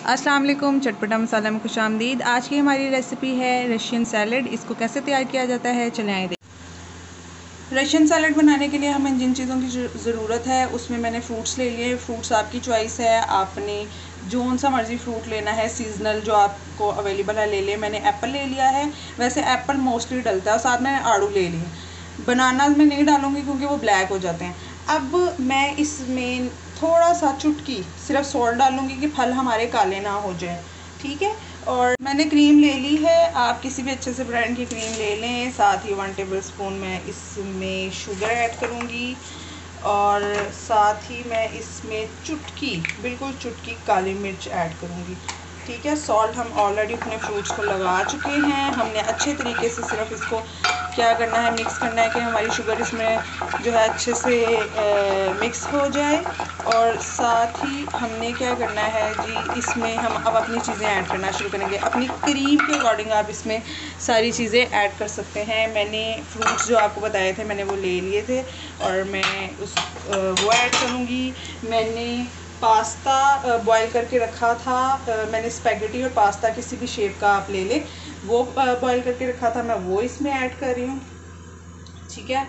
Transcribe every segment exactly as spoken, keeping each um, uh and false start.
अस्सलाम वालेकुम, चटपटा मसाला में खुशामदीद। आज की हमारी रेसिपी है रशियन सैलड। इसको कैसे तैयार किया जाता है चलें आइए देखें। रशियन सैलड बनाने के लिए हमें जिन चीज़ों की ज़रूरत है उसमें मैंने फ़्रूट्स ले लिए। फ़्रूट्स आपकी चॉइस है, आपने जोन सा मर्ज़ी फ्रूट लेना है, सीजनल जो आपको अवेलेबल है ले लें। मैंने एप्पल ले लिया है, वैसे एप्पल मोस्टली डलता है, और साथ में आड़ू ले लिए। बनाना में नहीं डालूँगी क्योंकि वो ब्लैक हो जाते हैं। अब मैं इसमें थोड़ा सा चुटकी सिर्फ सॉल्ट डालूँगी कि फल हमारे काले ना हो जाए, ठीक है। और मैंने क्रीम ले ली है, आप किसी भी अच्छे से ब्रांड की क्रीम ले लें। साथ ही वन टेबल स्पून मैं इसमें शुगर ऐड करूँगी, और साथ ही मैं इसमें चुटकी, बिल्कुल चुटकी काली मिर्च ऐड करूँगी, ठीक है। सॉल्ट हम ऑलरेडी अपने फ्रूट्स को लगा चुके हैं। हमने अच्छे तरीके से सिर्फ इसको क्या करना है, मिक्स करना है कि हमारी शुगर इसमें जो है अच्छे से आ, मिक्स हो जाए। और साथ ही हमने क्या करना है जी, इसमें हम अब अपनी चीज़ें ऐड करना शुरू करेंगे। अपनी क्रीम के अकॉर्डिंग आप इसमें सारी चीज़ें ऐड कर सकते हैं। मैंने फ्रूट्स जो आपको बताए थे मैंने वो ले लिए थे, और मैं उस वो ऐड करूँगी। मैंने पास्ता बॉईल करके रखा था, मैंने स्पैगेटी और पास्ता किसी भी शेप का आप ले लें, वो बॉईल करके रखा था, मैं वो इसमें ऐड कर रही हूँ, ठीक है।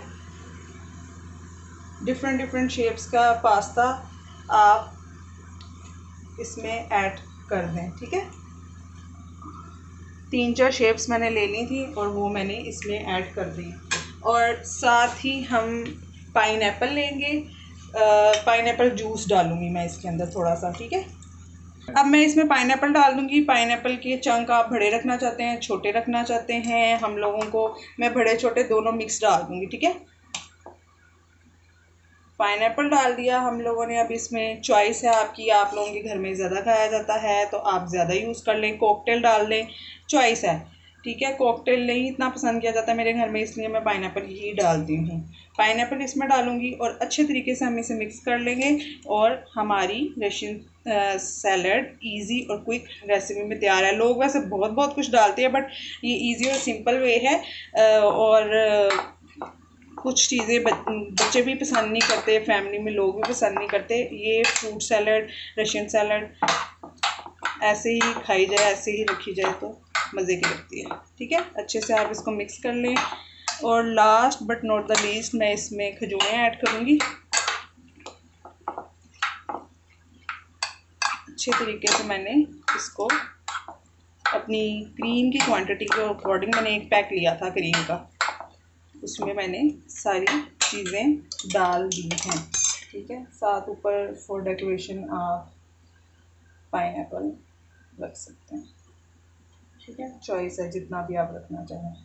डिफरेंट डिफरेंट शेप्स का पास्ता आप इसमें ऐड कर दें, ठीक है। तीन चार शेप्स मैंने ले ली थी और वो मैंने इसमें ऐड कर दी। और साथ ही हम पाइनएप्पल लेंगे, पाइनएप्पल जूस डालूंगी मैं इसके अंदर थोड़ा सा, ठीक है। अब मैं इसमें पाइनएप्पल डाल दूंगी। पाइनएप्पल के चंक आप बड़े रखना चाहते हैं, छोटे रखना चाहते हैं, हम लोगों को मैं बड़े छोटे दोनों मिक्स डाल दूंगी, ठीक है। पाइनएप्पल डाल दिया हम लोगों ने। अब इसमें चॉइस है आपकी, आप लोगों के घर में ज़्यादा खाया जाता है तो आप ज़्यादा यूज़ कर लें, कॉकटेल डाल लें, चॉइस है, ठीक है। कॉकटेल नहीं इतना पसंद किया जाता है मेरे घर में, इसलिए मैं पाइनएप्पल ही डालती हूँ। पाइनएप्पल इसमें डालूंगी और अच्छे तरीके से हम इसे मिक्स कर लेंगे, और हमारी रशियन सैलड इजी और क्विक रेसिपी में तैयार है। लोग वैसे बहुत बहुत कुछ डालते हैं, बट ये इजी और सिंपल वे है। और कुछ चीज़ें बच्चे भी पसंद नहीं करते, फैमिली में लोग भी पसंद नहीं करते। ये फ्रूट सैलड, रशियन सैलड ऐसे ही खाई जाए, ऐसे ही रखी जाए तो मज़े की लगती है, ठीक है। अच्छे से आप इसको मिक्स कर लें। और last but not the least मैं इसमें खजूरें ऐड करूँगी। अच्छे तरीके से मैंने इसको अपनी क्रीम की क्वांटिटी के अकॉर्डिंग, मैंने एक पैक लिया था क्रीम का, उसमें मैंने सारी चीज़ें डाल दी हैं, ठीक है। साथ ऊपर फॉर डेकोरेशन आप पाइनएप्पल रख सकते हैं, ठीक है। चॉइस है जितना भी आप रखना चाहें।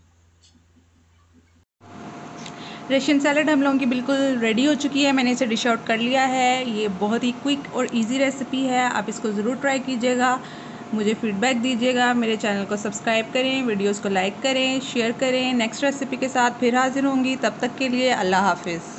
रशियन सैलड हम लोगों की बिल्कुल रेडी हो चुकी है, मैंने इसे डिश आउट कर लिया है। ये बहुत ही क्विक और इजी रेसिपी है, आप इसको ज़रूर ट्राई कीजिएगा, मुझे फीडबैक दीजिएगा। मेरे चैनल को सब्सक्राइब करें, वीडियोस को लाइक करें, शेयर करें। नेक्स्ट रेसिपी के साथ फिर हाजिर होंगी, तब तक के लिए अल्लाह हाफिज़।